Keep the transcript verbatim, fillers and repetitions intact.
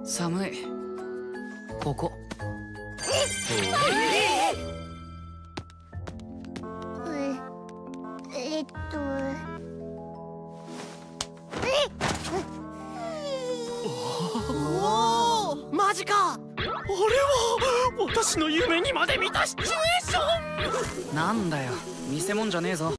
寒い。ここ。 えっとおお、マジか。あれは私の夢にまで見たシチュエーション。 なんだよ、見せ物じゃねえぞ。